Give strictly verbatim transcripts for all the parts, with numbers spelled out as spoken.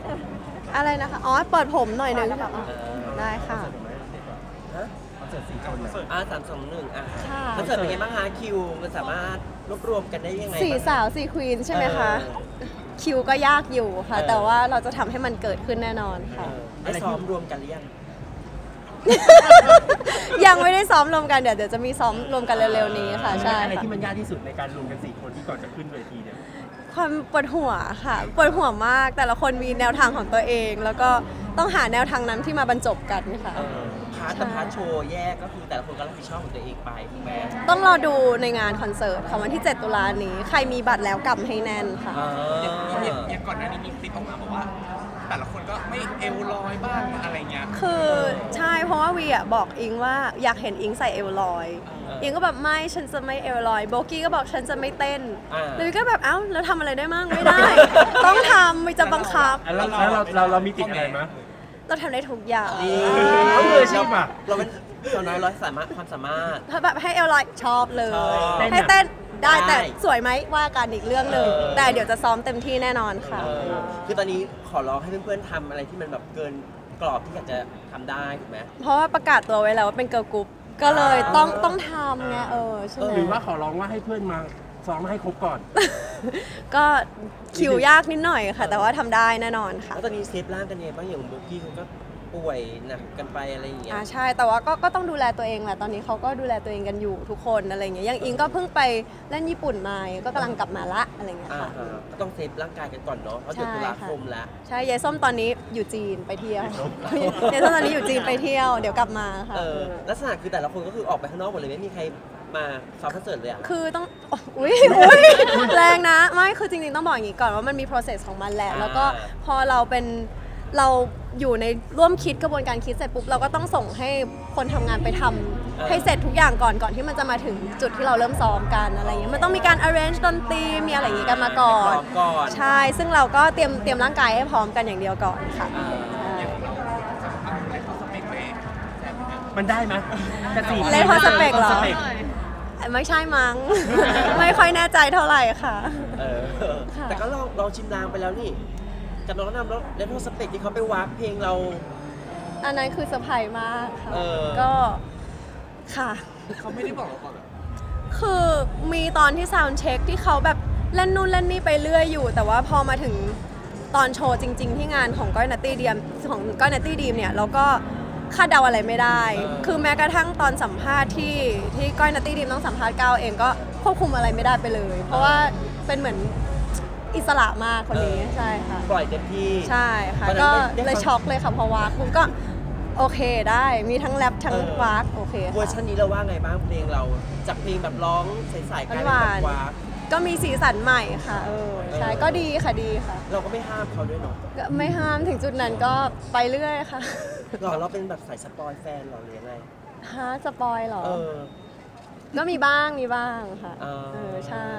อะไรนะคะอ๋อเปิดผมหน่อยนึงได้ค่ะคอนเสิร์ตสี่คนอ่ะสามสองหนึ่งอ่ะค่ะคอนเสิร์ตเป็นไงบ้างคะคิวมันสามารถรวบรวมกันได้ยังไงสี่สาวสี่ควีนใช่ไหมคะคิวก็ยากอยู่ค่ะ แต่ว่าเราจะทำให้มันเกิดขึ้นแน่นอนค่ะได้ซ้อมรวมกันหรือยังยังไม่ได้ซ้อมรวมกันเดี๋ยวเดี๋ยวจะมีซ้อมรวมกันเร็วๆนี้ค่ะใช่อะไรค่ะที่มันยากที่สุดในการรวมกันสี่คนที่ก่อนจะขึ้นเวทีเนี่ยความปวดหัวค่ะปวดหัวมากแต่ละคนมีแนวทางของตัวเอง แล้วก็ต้องหาแนวทางนั้นที่มาบรรจบกันค่ะพาร์ทกับพาร์ทโชว์แยกก็คือแต่ละคนก็รับผิดชอบของตัวเองไปถูกไหมต้องรอดูในงานคอนเสิร์ตค่ะวันที่เจ็ดตุลานี้ใครมีบัตรแล้วกำให้แน่นค่ะอย่างอย่างก่อนหน้านี้มีคลิปออกมาบอกว่า แต่ละคนก็ไม่เอวลอยบ้างอะไรเงี้ยคือใช่เพราะว่าวีอ่ะบอกอิงว่าอยากเห็นอิงใส่เอวลอยอิงก็แบบไม่ฉันจะไม่เอวลอยโบกี้ก็บอกฉันจะไม่เต้นเลยก็แบบเอ้าแล้วทำอะไรได้มั่งไม่ได้ ต้องทำไม่จะบังคับแล้วเราเราเรามีติดอะไรมั้ยเราทำได้ทุกอย่างเขามืออาชีพอ่ะเราเป็นสาวน้อยร้อยสามารถความสามารถถ้าแบบให้เอลลอยชอบเลยให้เต้นได้แต่สวยไหมว่ากันอีกเรื่องหนึ่งแต่เดี๋ยวจะซ้อมเต็มที่แน่นอนค่ะคือตอนนี้ขอร้องให้เพื่อนๆทำอะไรที่มันแบบเกินกรอบที่อยากจะทำได้ถูกไหมเพราะว่าประกาศตัวไว้แล้วว่าเป็นเกิร์ลกรุ๊ปก็เลยต้องต้องทำไงเออใช่ไหมหรือว่าขอร้องว่าให้เพื่อนมาซ้อมให้ครบก่อนก็คิวยากนิดหน่อยค่ะ แต่ว่าทำได้แน่นอนค่ะแล้วตอนนี้เซฟร่างกันยังไงบ้างอย่างโบกี้เขาก็ป่วยหนักกันไปอะไรอย่างเงี้ยอ่าใช่แต่ว่าก็ก็ต้องดูแลตัวเองแหละตอนนี้เขาก็ดูแลตัวเองกันอยู่ทุกคนอะไรเงี้ยอย่างอิงก็เพิ่งไปเล่นญี่ปุ่นมาก็กำลังกลับมาละอะไรเงี้ยค่ะก็ต้องเซฟร่างกายกันก่อนเนาะเพราะเดือนตุลาคมแล้วใช่ยายส้มตอนนี้อยู่จีนไปเที่ยวยายส้มตอนนี้อยู่จีนไปเที่ยวเดี๋ยวกลับมาค่ะเออลักษณะคือแต่ละคนก็คือออกไปข้างนอกหมดเลยไม่มีใครมาซ้อมคอนเสิร์ตเลยอ่ะคือต้องอุ้ยอุ้ยแรงนะไม่คือจริงๆต้องบอกอย่างนี้ก่อนว่ามันมี process ของมันแหละแล้วก็พอเราเป็นเราอยู่ในร่วมคิดกระบวนการคิดเสร็จปุ๊บเราก็ต้องส่งให้คนทำงานไปทำให้เสร็จทุกอย่างก่อนก่อนที่มันจะมาถึงจุดที่เราเริ่มซ้อมกันอะไรเงี้ยมันต้องมีการ arrange ดนตรีมีอะไรอย่างงี้กันมาก่อนใช่ซึ่งเราก็เตรียมเตรียมร่างกายให้พร้อมกันอย่างเดียวก่อนค่ะมันได้ไหมจะสี่เล่นพอสเปกเหรอไม่ใช่มั้ง ไม่ค่อยแน่ใจเท่าไหร่ค่ะแต่ก็ลองลองชิมลางไปแล้วนี่กับน้องนำแล้วเลนโทสเปกที่เขาไปวากเพลงเราอันนั้นคือเซอร์ไพรส์มากค่ะก็ค่ะเขาไม่ได้บอกเราก่อนคือมีตอนที่ซาวด์เช็คที่เขาแบบเล่นนู่นเล่นนี่ไปเรื่อยอยู่แต่ว่าพอมาถึงตอนโชว์จริงๆที่งานของก้อยนัตตี้ดีมของก้อยนัตตี้ดีมเนี่ยเราก็คาดเดาอะไรไม่ได้คือแม้กระทั่งตอนสัมภาษณ์ที่ที่ก้อยนัตตี้ดีมต้องสัมภาษณ์ก้าวเองก็ควบคุมอะไรไม่ได้ไปเลยเพราะว่าเป็นเหมือนอิสระมากคนนี้ใช่ค่ะปล่อยเต็มที่ใช่ค่ะก็เลยช็อกเลยค่ะพอวากคุณก็โอเคได้มีทั้งแรปทั้งวากโอเคค่ะเวอร์ชันนี้เราว่าไงบ้างเพลงเราจากเพลงแบบร้องใสๆกันแบบวากก็มีสีสันใหม่ค่ะเออใช่ก็ดีค่ะดีค่ะเราก็ไม่ห้ามเขาด้วยเนาะไม่ห้ามถึงจุดนั้นก็ไปเรื่อยค่ะหรอเราเป็นแบบสายสปอยแฟนหรอหรือยังไงฮะสปอยหรอก็มีบ้างมีบ้างค่ะเออใช่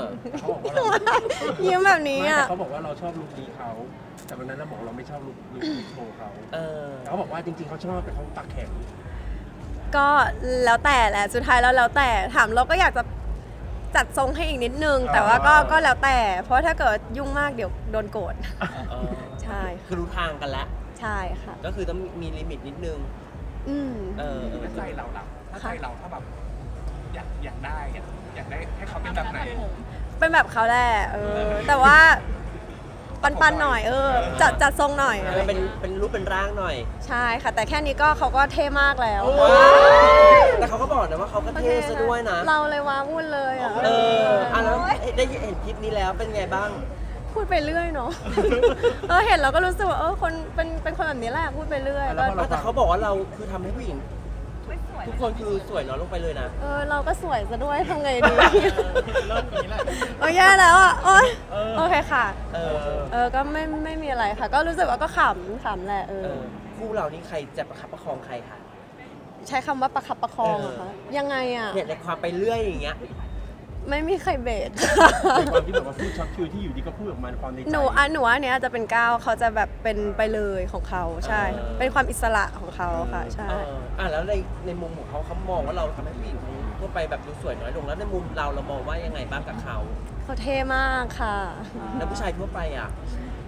ยิ้มแบบนี้อ่ะเขาบอกว่าเราชอบลุคนี้เขาแต่วันนั้นเราบอกเราไม่ชอบลุคลุคโชว์เขาเขาบอกว่าจริงๆเขาชอบแต่เขาปากแข็งก็แล้วแต่แหละสุดท้ายแล้วแล้วแต่ถามเราก็อยากจะจัดทรงให้อีกนิดนึงแต่ว่าก็ก็แล้วแต่เพราะถ้าเกิดยุ่งมากเดี๋ยวโดนโกรธใช่คือรู้ทางกันแล้วใช่ค่ะก็คือต้องมีลิมิตนิดนึงอืมเออใจเราเราถ้าใจเราถ้าแบบอยากอยากได้อยากได้ให้เขาเป็นแบบไหนเป็นแบบเขาแหละเออแต่ว่าปันๆหน่อยเออจัดจัดทรงหน่อยเป็นเป็นรูปเป็นร่างหน่อยใช่ค่ะแต่แค่นี้ก็เขาก็เท่มากแล้วแต่เขาก็บอกนะว่าเขาก็เท่ซะด้วยนะเราเลยว้าวุ่นเลยอ่ะเอออ่ะแล้วได้เห็นคลิปนี้แล้วเป็นไงบ้างพูดไปเรื่อยเนาะเออเห็นเราก็รู้สึกว่าเออคนเป็นเป็นคนแบบนี้แหละพูดไปเรื่อยแต่เขาบอกว่าเราคือทำให้ผู้หญิงทุกคนคือสวยน้อยลงไปเลยนะเออเราก็สวยซะด้วยทำไงดีเริ่มนี้แหละโอ้ยแย่แล้วอ่ะโอ้ยโอเคค่ะเออเออก็ไม่ไม่มีอะไรค่ะก็รู้สึกว่าก็ขำขำแหละเออคู่เรานี่ใครจะประคับประคองใครคะใช้คำว่าประคับประคองเหรอคะยังไงอ่ะเนี่ยในความไปเรื่อยอย่างเงี้ยไม่มีใครเบสในความที่แบบว่าพูดช็อตคิวที่อยู่ดีก็พูดออกมาความในใจหนูอ่ะหนูอันเนี้ยจะเป็นก้าวเขาจะแบบเป็นไปเลยของเขาใช่เป็นความอิสระของเขาค่ะใช่อ่ะแล้วในในมุมของเขาเขามองว่าเราทำให้ผู้หญิงทั่วไปแบบดูสวยน้อยลงแล้วในมุมเราเรามองว่ายังไงบ้างกับเขาเขาเท่มากค่ะแล้วผู้ชายทั่วไปอ่ะ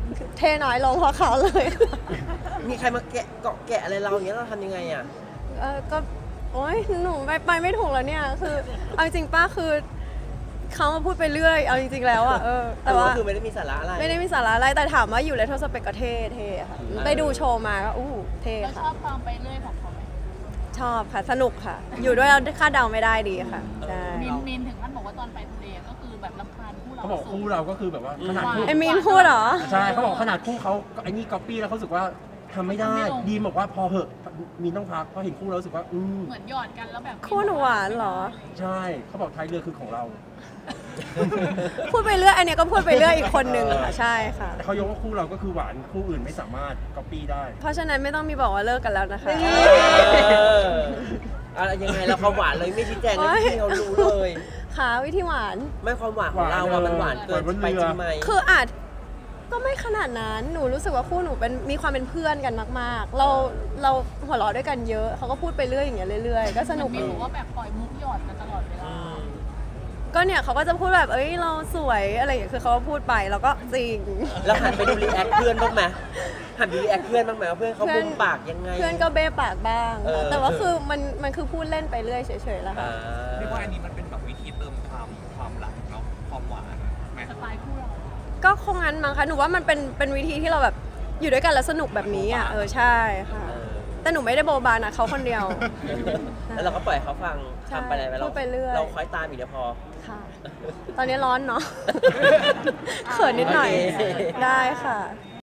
เทน้อยลงเพราะเขาเลยมีใครมาแกะเกาะแกะอะไรเราอย่างเงี้ยเราทำยังไงอ่ะเออก็โอ๊ยหนูไปไปไม่ถูกแล้วเนี่ยคือเอาจริงๆป้าคือเขามาพูดไปเรื่อยเอาจริงๆแล้วอ่ะเออแต่ว่าคือไม่ได้มีสาระอะไรไม่ได้มีสาระอะไรแต่ถามว่าอยู่เลโทสเปกก็เท่เท่ค่ะไปดูโชว์มาก็อู้เท่เราชค่ะอบความไปเรื่อยของเขาไหมชอบค่ะสนุกค่ะ อยู่ด้วยเราคาดเดาไม่ได้ดีค่ะใช่มินมินถึงขั้นบอกว่าตอนไปทะเลก็คือแบบรำคาญคู่เราเขาบอกคู่เราก็คือแบบว่าขนาดคู่ไอมีนพูดเหรอใช่เขาบอกขนาดคู่เขาไอ้นี่ก๊อปปี้แล้วเขารู้สึกว่าทำไม่ได้ดีมบอกว่าพอเหอะมีนต้องพักเพราะเห็นคู่เรารู้สึกว่าอืมเหมือนหยอดกันแล้วแบบคู่หนูหวานเหรอใช่เขาบอกท้ายเรือคือของเราพูดไปเรื่อยอันเนี้ยก็พูดไปเรื่อยอีกคนนึงค่ะใช่ค่ะแต่เขายกว่าคู่เราก็คือหวานคู่อื่นไม่สามารถก๊อปปี้ได้เพราะฉะนั้นไม่ต้องมีบอกว่าเลิกกันแล้วนะคะเอออะไรยังไงเราความหวานเลยไม่ชี้แจงเลยที่เขารู้เลยค่ะวิธีหวานไม่ความหวานของเราอะมันหวานเกินไปจริงไหมคืออาจก็ไม่ขนาดนั้น หนูรู้สึกว่าคู่หนูเป็นมีความเป็นเพื่อนกันมากๆ เราเราหัวเราะด้วยกันเยอะ เขาก็พูดไปเรื่อยอย่างเงี้ยเรื่อยๆ ก็สนุกมินดีบอกว่าแบบปล่อยมุกหยอดกันตลอดเวลาก็เนี่ยเขาก็จะพูดแบบเอ้ยเราสวยอะไรอย่างเงี้ย คือเขาก็พูดไปแล้วก็จริงแล้วหันไปดูรีแอคเพื่อนบ้างไหมหันไปดูรีแอคเพื่อนบ้างไหมว่าเพื่อนเขาบุมปากยังไงเพื่อนก็เบ้ปากบ้างเออแต่ว่าคือมันมันคือพูดเล่นไปเรื่อยเฉยๆแล้วค่ะอ่าเรียกว่าอันนี้มันเป็นแบบวิธีเติมความความรักเนาะความหวานไหมสไตล์คู่เราก็คงงั้นมั้งคะ หนูว่ามันเป็นเป็นวิธีที่เราแบบอยู่ด้วยกันแล้วสนุกแบบนี้อ่ะ เออใช่ค่ะเออแต่หนูไม่ได้โบบานะเขาคนเดียวแล้วเราก็ปล่อยเขาฟังใช่ทำไปอะไรไปเราพูดไปเรื่อยเราคอยตามอีกเดี๋ยวพอค่ะ ตอนนี้ร้อนเนาะ เขินนิดหน่อยโอเคได้ค่ะ